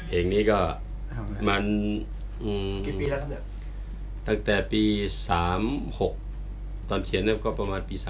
เพลงนี้ก็มันกี่ปีแล้วครับเนี่ยตั้งแต่ปี36ตอนเขียนก็ประมาณปี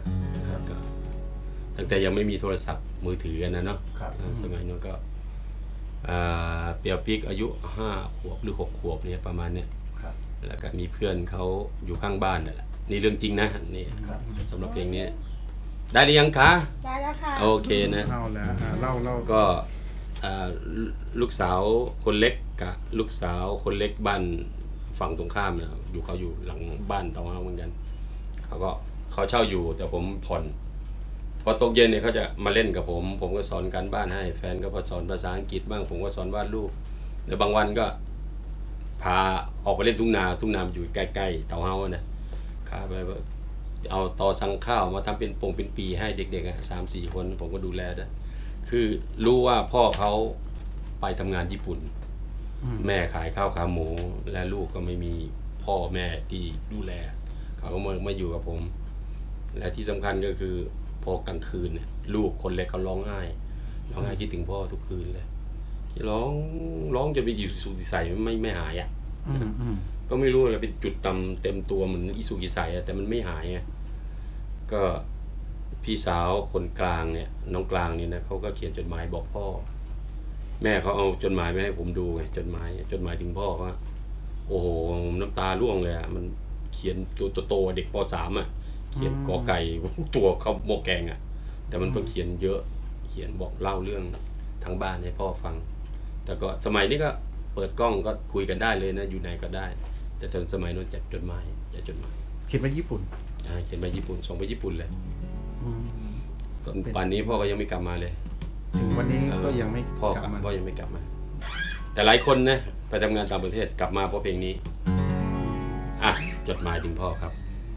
35ก็ตั้งแต่ยังไม่มีโทรศัพท์มือถือกันนะเนาะสมัยนั้นก็เปียวปิ๊กอายุ5 ขวบหรือ6 ขวบเนี่ยประมาณเนี้ยแล้วก็มีเพื่อนเขาอยู่ข้างบ้านนั่นแหละนี่เรื่องจริงนะนี่สำหรับเพลงนี้ได้หรือยังคะได้แล้วค่ะโอเคนะเล่าแล้วเล่าก็ลูกสาวคนเล็กกับลูกสาวคนเล็กบ้านฝั่งตรงข้ามนะเขาอยู่หลังบ้านเตาเฮาเหมือนกันเขาเช่าอยู่แต่ผมผ่อนพอตกเย็นเนี่ยเขาจะมาเล่นกับผมก็สอนการบ้านให้แฟนก็สอนภาษาอังกฤษบ้างผมก็สอนวาดรูปแล้วบางวันก็พาออกไปเล่นทุ่งนาอยู่ใกล้ๆเตาเฮานะข้าไปเอาตอสั่งข้าวมาทำเป็นปีให้เด็กๆ3-4 คนผมก็ดูแลด้วยคือรู้ว่าพ่อเขาไปทำงานญี่ปุ่นแม่ขายข้าวขาหมูและลูกก็ไม่มีพ่อแม่ที่ดูแลเขาก็มาอยู่กับผมและที่สำคัญก็คือพอกลางคืนเนี่ยลูกคนเล็กเขาร้องไห้คิดถึงพ่อทุกคืนเลยร้องจนเป็นอิสุกิสัยไม่หายอ่ะก็ไม่รู้อะไรเป็นจุดต่ำเต็มตัวเหมือนอิสุกิสัยแต่มันไม่หายไงก็พี่สาวคนกลางเนี่ยน้องกลางนี่นะเขาก็เขียนจดหมายบอกพ่อแม่เขาเอาจดหมายมาให้ผมดูไงจดหมายถึงพ่อว่าโอ้โหน้ำตาร่วงเลยอ่ะมันเขียนตัวโตเด็กป.3 อ่ะเขียนกอไก่ตัวเขาโมแกงอ่ะแต่มันต้องเขียนเยอะเขียนบอกเล่าเรื่องทั้งบ้านให้พ่อฟังแต่ก็สมัยนี้ก็เปิดกล้องก็คุยกันได้เลยนะอยู่ไหนก็ได้แต่สมัยนู้นจัดจดหมายเขียนไปญี่ปุ่นเขียนไปญี่ปุ่นส่งไปญี่ปุ่นเลยตอนป่านนี้พ่อก็ยังไม่กลับมาเลยถึงวันนี้ก็ยังไม่พ่อยังไม่กลับมาแต่หลายคนนะไปทำงานต่างประเทศกลับมาเพราะเพลงนี้จดหมายถึงพ่อครับ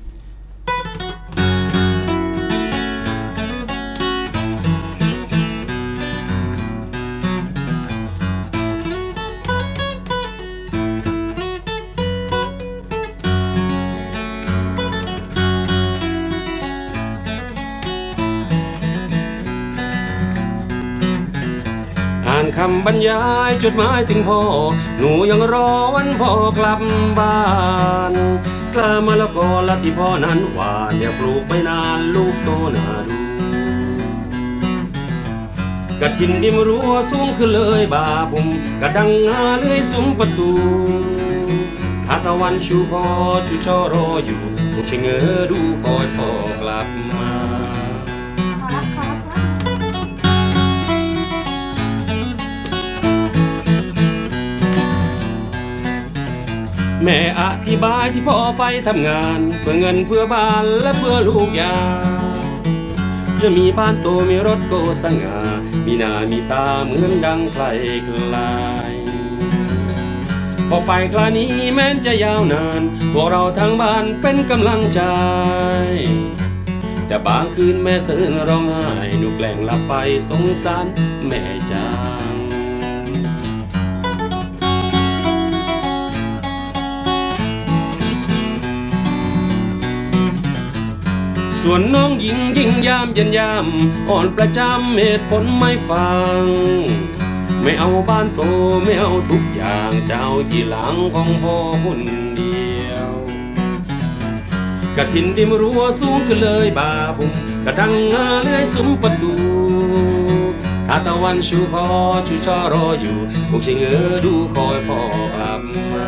คำบรรยายจดหมายถึงพ่อหนูยังรอวันพ่อกลับบ้านกล้ามะละกอละที่พ่อนั้นหวานอย่าปลูกไปนานลูกโตน่าดูกระถินดิมรั้วสูงขึ้นเลยบาบุมกระดังงาเลื่อยซุ้มประตูถ้าตะวันชูคอชูช่อรออยู่ผู้ชะเง้อดูคอยพ่อกลับมาแม่อธิบายที่พ่อไปทำงานเพื่อเงินเพื่อบ้านและเพื่อลูกยาจะมีบ้านโตมีรถโกสง่ามีหน้ามีตาเหมือนดังไกลพอไปคราวนี้แม้นจะยาวนานพวกเราทั้งบ้านเป็นกำลังใจแต่บางคืนแม่เสื่อร้องไห้หนูแกล้งหลับไปสงสารแม่จังส่วนน้องหญิงยิ่งยามเย็นยามอ่อนประจำเหตุผลไม่ฟังไม่เอาบ้านโตไม่เอาทุกอย่างเจ้าที่หลังของพ่อคนเดียวกระถินดิมรั้วสูงขึ้นเลยบาบุมกระดังงาเลื่อยซุ้มประตูถ้าตะวันชูคอชูช่อรออยู่พวกชะเง้อดูคอยพ่อกลับมา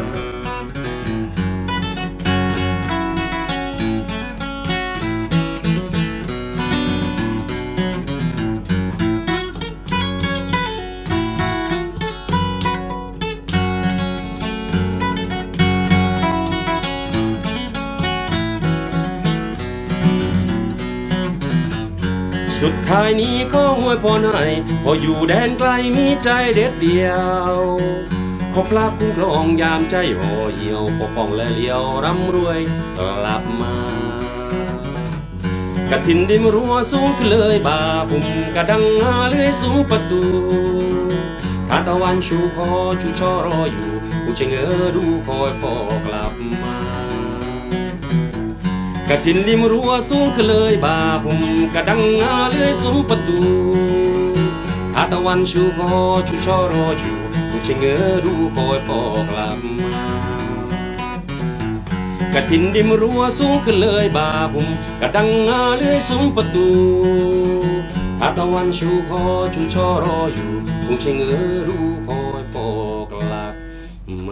สุดท้ายนี้ก็อวยพรให้พออยู่แดนไกลมีใจเด็ดเดียวขอพระคุ้มครองยามใจห่อเหี่ยวปกป้องและเลี้ยวร่ำรวยกลับมากระถินดิมรั้วสูงขึ้นเลยบาบุมกระดังงาเลื่อยซุ้มประตูถ้าตะวันชูคอชูช่อรออยู่ผู้ชะเง้อดูคอยพ่อกลับมากระถินดิมรั้วสูงขึ้นเลยบาบุมกระดังงาเลื่อยซุ้มประตูถถ้าตะวันชูคอชูช่อรออยู่คงจะเงอดูคอยพ่อกลับมากระถินดิมรั้วสูงขึ้นเลยบาบุมกระดังงาเลื่อยซุ้มประตูถ้าตะวันชูคอชูช่อรออยู่คงจะเงอดูคอยพ่อกลับมา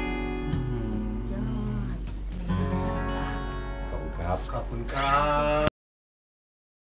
ขอบคุณครับ